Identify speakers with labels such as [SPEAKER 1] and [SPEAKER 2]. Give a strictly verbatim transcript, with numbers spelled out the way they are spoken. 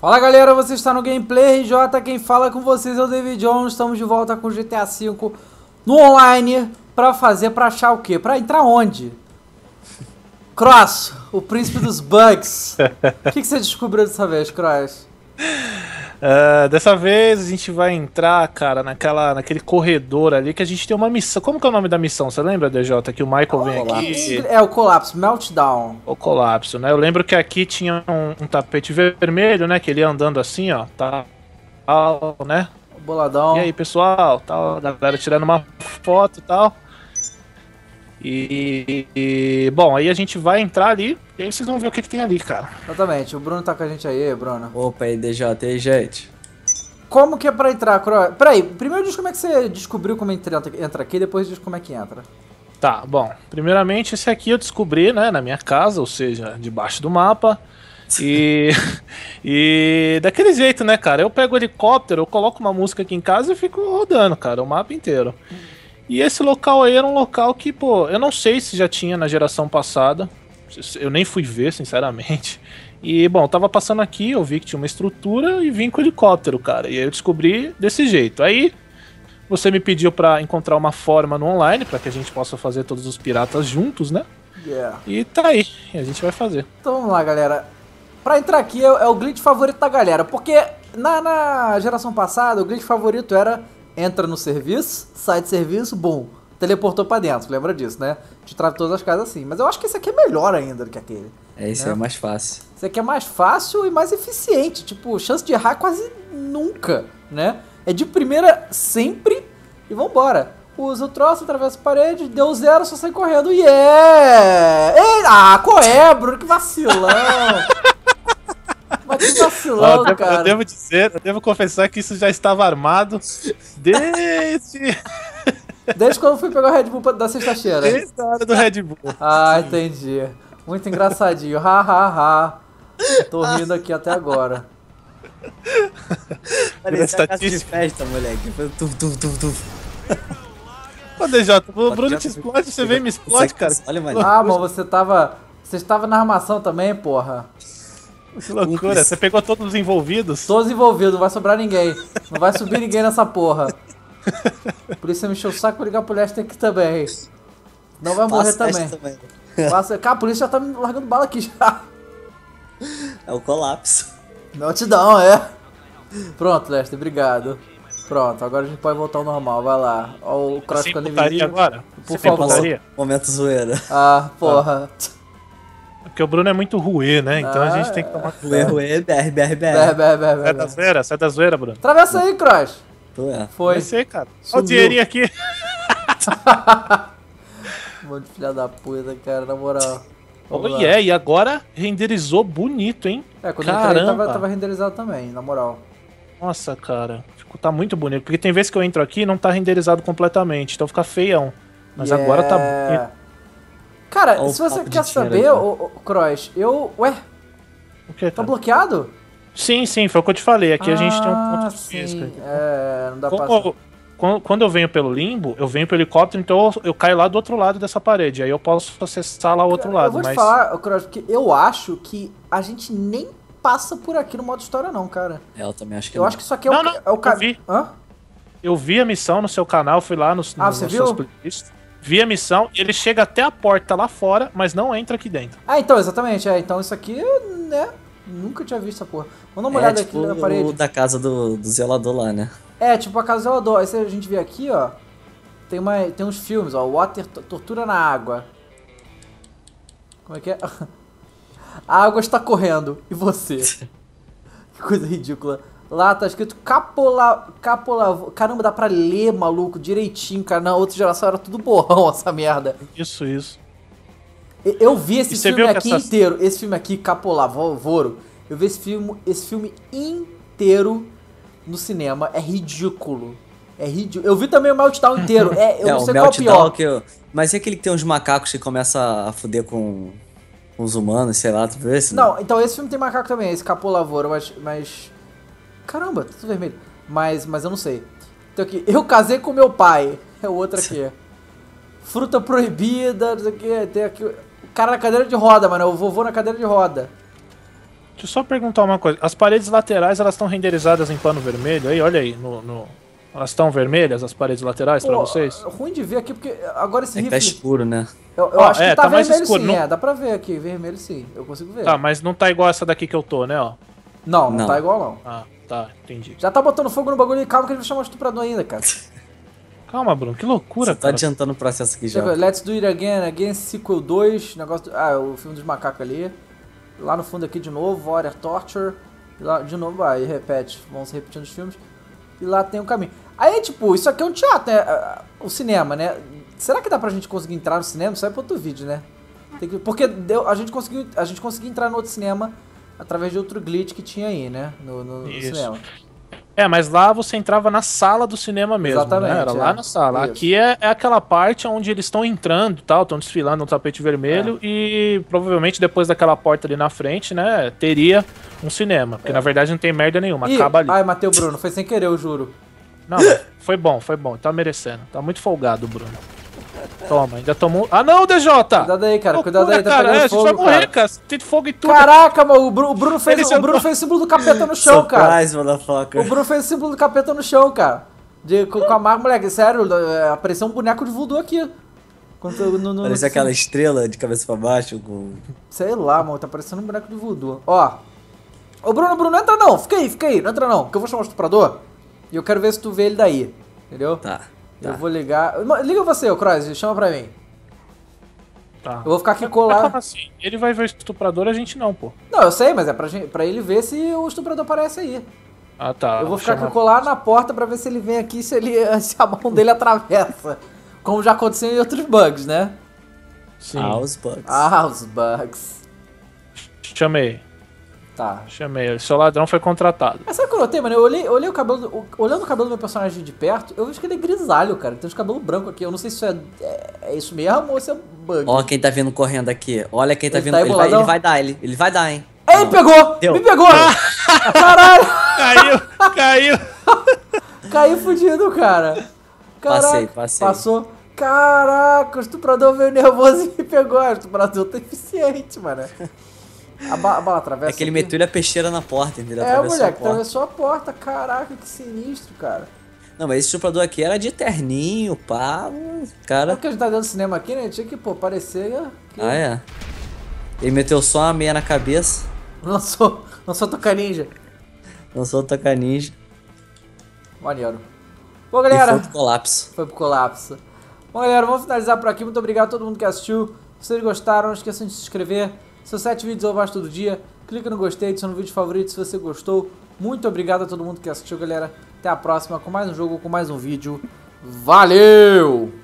[SPEAKER 1] Fala galera, você está no Gameplay R J, quem fala com vocês é o David Jones. Estamos de volta com o G T A cinco no online. Pra fazer, pra achar o quê? Pra entrar onde? Cross, o príncipe dos bugs. O que, que você descobriu dessa vez, Cross?
[SPEAKER 2] Uh, dessa vez a gente vai entrar, cara, naquela, naquele corredor ali que a gente tem uma missão. Como que é o nome da missão? Você lembra, D J? Que o Michael
[SPEAKER 1] Oh,
[SPEAKER 2] vem
[SPEAKER 1] aqui.
[SPEAKER 2] aqui.
[SPEAKER 1] É o colapso, meltdown.
[SPEAKER 2] O colapso, né? Eu lembro que aqui tinha um, um tapete vermelho, né? Que ele ia andando assim, ó. Tá, tal, né?
[SPEAKER 1] Boladão.
[SPEAKER 2] E aí, pessoal? Tal, a galera tirando uma foto e tal. E, e, bom, aí a gente vai entrar ali e aí vocês vão ver o que, que tem ali, cara.
[SPEAKER 1] Exatamente, o Bruno tá com a gente aí, Bruno.
[SPEAKER 3] Opa, aí D J, e aí, gente?
[SPEAKER 1] Como que é pra entrar, Cross? Peraí, primeiro diz como é que você descobriu como entra, entra aqui, depois diz como é que entra.
[SPEAKER 2] Tá, bom, primeiramente esse aqui eu descobri, né, na minha casa, ou seja, debaixo do mapa. E, e daquele jeito, né, cara, eu pego o helicóptero, eu coloco uma música aqui em casa e fico rodando, cara, o mapa inteiro. E esse local aí era um local que, pô, eu não sei se já tinha na geração passada. Eu nem fui ver, sinceramente. E, bom, eu tava passando aqui, eu vi que tinha uma estrutura e vim com o helicóptero, cara. E aí eu descobri desse jeito. Aí, você me pediu pra encontrar uma forma no online, pra que a gente possa fazer todos os piratas juntos, né?
[SPEAKER 1] Yeah.
[SPEAKER 2] E tá aí, e a gente vai fazer.
[SPEAKER 1] Então vamos lá, galera. Pra entrar aqui é, é o glitch favorito da galera, porque na, na geração passada o glitch favorito era... Entra no serviço, sai de serviço, bum, teleportou pra dentro, lembra disso, né? Te trava todas as casas assim. Mas eu acho que esse aqui é melhor ainda do que aquele.
[SPEAKER 3] É, isso
[SPEAKER 1] né?
[SPEAKER 3] aí é mais fácil.
[SPEAKER 1] Esse aqui é mais fácil e mais eficiente. Tipo, chance de errar quase nunca, né? É de primeira sempre e vambora. Usa o troço, atravessa a parede, deu zero, só sai correndo. Yeah! Ei, ah, qual é, Bruno? Que vacilão! Mas que vacilão,
[SPEAKER 2] eu, devo,
[SPEAKER 1] cara.
[SPEAKER 2] eu devo dizer, eu devo confessar que isso já estava armado desde...
[SPEAKER 1] Desde quando eu fui pegar o Red Bull da sexta-feira.
[SPEAKER 2] Desde a hora do Red Bull.
[SPEAKER 1] Ah, entendi. Muito engraçadinho. Ha, ha, ha. Tô rindo aqui até agora.
[SPEAKER 3] Parecia a casa de festa, moleque. Foi tuf, tuf, tuf, tuf.
[SPEAKER 2] Ô, D J, o Bruno te explode, você vem e me explode, cara.
[SPEAKER 3] Olha, mano.
[SPEAKER 1] Ah, mas você tava... Você estava na armação também, porra.
[SPEAKER 2] Que loucura, você pegou todos os envolvidos?
[SPEAKER 1] Todos envolvidos, não vai sobrar ninguém. Não vai subir ninguém nessa porra. Por isso você me encheu o saco pra ligar pro Lester aqui também. Não vai morrer também. também. Passa... Cara, a polícia já tá me largando bala aqui já.
[SPEAKER 3] É o colapso.
[SPEAKER 1] Meltdown, é. Pronto, Lester, obrigado. Pronto, agora a gente pode voltar ao normal, vai lá. Ó, o Cross ficando invisível.
[SPEAKER 2] Agora?
[SPEAKER 1] Por
[SPEAKER 2] Sem
[SPEAKER 1] favor.
[SPEAKER 2] putaria?
[SPEAKER 3] Momento zoeira.
[SPEAKER 1] Ah, porra.
[SPEAKER 2] Porque o Bruno é muito ruê, né? Então
[SPEAKER 1] ah,
[SPEAKER 2] a gente tem que tomar
[SPEAKER 3] ruê, ruê, br, br, br.
[SPEAKER 1] Ber, ber, ber,
[SPEAKER 2] Sai da zoeira, sai da zoeira, Bruno.
[SPEAKER 1] Atravessa aí, Cross.
[SPEAKER 3] Tu é.
[SPEAKER 1] Foi.
[SPEAKER 2] Vai ser, cara. Olha o dinheirinho aqui.
[SPEAKER 1] Mano de filha da puta, cara, na moral.
[SPEAKER 2] Oh, yeah, e agora renderizou bonito, hein?
[SPEAKER 1] É, quando
[SPEAKER 2] Caramba.
[SPEAKER 1] eu entrei tava, tava renderizado também, na moral.
[SPEAKER 2] Nossa, cara. Ficou, tá muito bonito. Porque tem vezes que eu entro aqui e não tá renderizado completamente. Então fica feião. Mas
[SPEAKER 1] yeah.
[SPEAKER 2] agora tá bonito.
[SPEAKER 1] Cara,
[SPEAKER 3] Olha
[SPEAKER 1] se você quer
[SPEAKER 3] saber,
[SPEAKER 1] saber, ô, ô, Cross, eu... Ué?
[SPEAKER 2] O que,
[SPEAKER 1] tá bloqueado?
[SPEAKER 2] Sim, sim, foi o que eu te falei. Aqui
[SPEAKER 1] ah,
[SPEAKER 2] a gente tem um ponto de
[SPEAKER 1] sim.
[SPEAKER 2] vista.
[SPEAKER 1] É, não dá pra...
[SPEAKER 2] Quando, quando eu venho pelo limbo, eu venho pelo helicóptero, então eu, eu caio lá do outro lado dessa parede. Aí eu posso acessar lá o outro lado.
[SPEAKER 1] Eu vou te
[SPEAKER 2] mas...
[SPEAKER 1] falar, Cross, porque eu acho que a gente nem passa por aqui no modo história não, cara.
[SPEAKER 3] É, eu também acho que
[SPEAKER 1] Eu
[SPEAKER 3] não.
[SPEAKER 1] acho que isso aqui é
[SPEAKER 2] não,
[SPEAKER 1] o,
[SPEAKER 2] não,
[SPEAKER 1] é o
[SPEAKER 2] eu vi.
[SPEAKER 1] Hã?
[SPEAKER 2] Eu vi a missão no seu canal, fui lá nos,
[SPEAKER 1] ah,
[SPEAKER 2] nos
[SPEAKER 1] você
[SPEAKER 2] seus
[SPEAKER 1] viu?
[SPEAKER 2] playlists. Vi a missão, ele chega até a porta lá fora, mas não entra aqui dentro.
[SPEAKER 1] Ah, então, exatamente. É, então isso aqui, né? Nunca tinha visto essa porra. Vamos dar uma
[SPEAKER 3] é,
[SPEAKER 1] olhada
[SPEAKER 3] tipo
[SPEAKER 1] aqui na parede.
[SPEAKER 3] O da casa do, do zelador lá, né?
[SPEAKER 1] É, tipo a casa do zelador. Aí se a gente vê aqui, ó. Tem, uma, tem uns filmes, ó. Water, Tortura na Água. Como é que é? A água está correndo. E você? Que coisa ridícula. Lá tá escrito Capola... Capola... Caramba, dá pra ler, maluco, direitinho, cara. Na outra geração era tudo borrão essa merda.
[SPEAKER 2] Isso, isso.
[SPEAKER 1] Eu, eu vi esse
[SPEAKER 2] E você
[SPEAKER 1] filme
[SPEAKER 2] viu que
[SPEAKER 1] aqui
[SPEAKER 2] essas-
[SPEAKER 1] inteiro. Esse filme aqui, Capolavoro. Eu vi esse filme, esse filme inteiro no cinema. É ridículo. É ridículo. Eu vi também o Meltdown inteiro. É, eu
[SPEAKER 3] é,
[SPEAKER 1] não
[SPEAKER 3] o
[SPEAKER 1] sei qual é o pior.
[SPEAKER 3] Meltdown que eu... Mas é aquele que tem uns macacos que começa a fuder com, com os humanos, sei lá, tu viu esse?
[SPEAKER 1] Não, então esse filme tem macaco também, esse Capolavoro, mas... mas... Caramba, tá tudo vermelho. Mas, mas eu não sei. Então aqui, eu casei com meu pai. É o outro aqui. Fruta proibida, não sei o que. Tem aqui... O cara na cadeira de roda, mano. O vovô na cadeira de roda.
[SPEAKER 2] Deixa eu só perguntar uma coisa. As paredes laterais, elas estão renderizadas em pano vermelho? Aí, olha aí, no... no... Elas estão vermelhas, as paredes laterais, pra
[SPEAKER 1] Pô,
[SPEAKER 2] vocês?
[SPEAKER 1] ruim de ver aqui, porque agora esse
[SPEAKER 3] É que tá
[SPEAKER 1] rifle...
[SPEAKER 3] escuro, né?
[SPEAKER 1] Eu, eu
[SPEAKER 2] Ó,
[SPEAKER 1] acho que
[SPEAKER 2] é,
[SPEAKER 1] tá,
[SPEAKER 2] tá mais
[SPEAKER 1] vermelho
[SPEAKER 2] escuro,
[SPEAKER 1] sim,
[SPEAKER 2] não-
[SPEAKER 1] é. Dá pra ver aqui, vermelho sim. Eu consigo ver.
[SPEAKER 2] Tá, mas não tá igual essa daqui que eu tô, né, ó?
[SPEAKER 1] Não, não,
[SPEAKER 3] Não.
[SPEAKER 1] tá igual não.
[SPEAKER 2] Ah, tá, entendi.
[SPEAKER 1] Já tá botando fogo no bagulho e calma que ele vai chamar o estuprador ainda, cara.
[SPEAKER 2] Calma, Bruno, que loucura,
[SPEAKER 3] Você tá
[SPEAKER 2] cara.
[SPEAKER 3] adiantando o processo aqui já.
[SPEAKER 1] Chega, Let's Do It Again, Again Sequel dois, negócio do, ah, o filme dos macacos ali. Lá no fundo aqui de novo, Warrior Torture. E lá de novo, aí repete, vão se repetindo os filmes. E lá tem o caminho. Aí, tipo, isso aqui é um teatro, né? O cinema, né? Será que dá pra gente conseguir entrar no cinema? Isso aí é pra outro vídeo, né? Tem que, porque deu, a, gente conseguiu, a gente conseguiu entrar no outro cinema através de outro glitch que tinha aí, né? No, no, no
[SPEAKER 2] Isso.
[SPEAKER 1] cinema.
[SPEAKER 2] É, mas lá você entrava na sala do cinema mesmo,
[SPEAKER 1] Exatamente,
[SPEAKER 2] né? Era
[SPEAKER 1] é.
[SPEAKER 2] lá na sala.
[SPEAKER 1] Isso.
[SPEAKER 2] Aqui é, é aquela parte onde eles estão entrando e tal, estão desfilando no tapete vermelho
[SPEAKER 1] É.
[SPEAKER 2] e provavelmente depois daquela porta ali na frente, né, teria um cinema. Porque na verdade não tem merda nenhuma,
[SPEAKER 1] Ih,
[SPEAKER 2] acaba ali.
[SPEAKER 1] ai, matei o Bruno, foi sem querer, eu juro.
[SPEAKER 2] Não, foi bom, foi bom, tá merecendo. Tá muito folgado o Bruno. Toma, ainda tomou... Ah não, D J!
[SPEAKER 1] Cuidado aí, cara,
[SPEAKER 2] Loucura,
[SPEAKER 1] cuidado aí, tá
[SPEAKER 2] cara,
[SPEAKER 1] pegando
[SPEAKER 2] é, a gente
[SPEAKER 1] fogo,
[SPEAKER 2] vai morrer,
[SPEAKER 1] cara.
[SPEAKER 2] cara. Tem fogo e tudo.
[SPEAKER 1] Caraca, mano, o Bruno, o Bruno fez,
[SPEAKER 2] Ele
[SPEAKER 1] o
[SPEAKER 2] sentou-
[SPEAKER 1] Bruno fez o símbolo do capeta no chão, cara.
[SPEAKER 3] Surprise, motherfucker.
[SPEAKER 1] O Bruno fez o símbolo do capeta no chão, cara. De, com, com a marca, moleque, sério, é, apareceu um boneco de voodoo aqui. Quando, eu- no, no,
[SPEAKER 3] Parece
[SPEAKER 1] no-
[SPEAKER 3] aquela estrela de cabeça pra baixo com...
[SPEAKER 1] Sei lá, mano, tá parecendo um boneco de voodoo. Ó. Ô, Bruno, Bruno, não entra não, fica aí, fica aí, não entra não, que eu vou chamar o estuprador e eu quero ver se tu vê ele daí, entendeu?
[SPEAKER 3] Tá,
[SPEAKER 1] Eu
[SPEAKER 3] tá.
[SPEAKER 1] vou ligar... Liga você, ô Cross, chama pra mim.
[SPEAKER 2] Tá.
[SPEAKER 1] Eu vou ficar aqui
[SPEAKER 2] Mas como
[SPEAKER 1] colado.
[SPEAKER 2] assim? Ele vai ver o estuprador, a gente não, pô.
[SPEAKER 1] Não, eu sei, mas é pra, gente, pra ele ver se o estuprador aparece aí.
[SPEAKER 2] Ah, tá.
[SPEAKER 1] Eu vou ficar
[SPEAKER 2] chamar-
[SPEAKER 1] aqui colado na porta pra ver se ele vem aqui, se, ele, se a mão dele atravessa. Como já aconteceu em outros bugs, né?
[SPEAKER 2] Sim.
[SPEAKER 3] House Bugs.
[SPEAKER 1] Ah, os bugs.
[SPEAKER 2] Chamei.
[SPEAKER 1] Tá.
[SPEAKER 2] Chamei. Seu ladrão foi contratado.
[SPEAKER 1] Mas sabe o que eu notei, mano? Eu olhei, eu olhei o cabelo. o- Olhando o cabelo do meu personagem de perto, eu vejo que ele é grisalho, cara. Tem uns cabelos brancos aqui. Eu não sei se isso é, é, é isso mesmo ou se é bug.
[SPEAKER 3] Ó quem tá vindo correndo aqui. Olha quem tá
[SPEAKER 1] Ele
[SPEAKER 3] vindo.
[SPEAKER 1] tá
[SPEAKER 3] Ele vai,
[SPEAKER 1] emboladão?
[SPEAKER 3] ele vai dar, ele, ele vai dar, hein.
[SPEAKER 1] Ei, pegou!
[SPEAKER 3] Deu.
[SPEAKER 1] Me pegou! Caralho!
[SPEAKER 2] Caiu, caiu.
[SPEAKER 1] Caiu fudido, cara. Caraca,
[SPEAKER 3] Passei, passei.
[SPEAKER 1] Passou. Caraca, o estuprador veio nervoso e me pegou. O estuprador tá eficiente, mano. A, ba a bala atravessa.
[SPEAKER 3] É que ele
[SPEAKER 1] aqui.
[SPEAKER 3] meteu-lhe a peixeira na porta, entendeu?
[SPEAKER 1] É,
[SPEAKER 3] Atravessou a
[SPEAKER 1] moleque,
[SPEAKER 3] porta.
[SPEAKER 1] atravessou a porta. Caraca, que sinistro, cara.
[SPEAKER 3] Não, mas esse estuprador aqui era de terninho, pá.
[SPEAKER 1] É
[SPEAKER 3] Cara.
[SPEAKER 1] porque a gente tá dentro do cinema aqui, né? Tinha que, pô, parecer que
[SPEAKER 3] Ah, é. Ele meteu só uma meia na cabeça.
[SPEAKER 1] lançou, lançou Toca Ninja.
[SPEAKER 3] Lançou o Toca Ninja.
[SPEAKER 1] Maneiro. Bom,
[SPEAKER 3] E
[SPEAKER 1] galera,
[SPEAKER 3] foi pro colapso.
[SPEAKER 1] foi pro colapso. Bom, galera, vamos finalizar por aqui. Muito obrigado a todo mundo que assistiu. Se vocês gostaram, não esqueçam de se inscrever. São sete vídeos ou mais todo dia. Clica no gostei, adiciona no vídeo favorito se você gostou. Muito obrigado a todo mundo que assistiu, galera. Até a próxima com mais um jogo, com mais um vídeo. Valeu!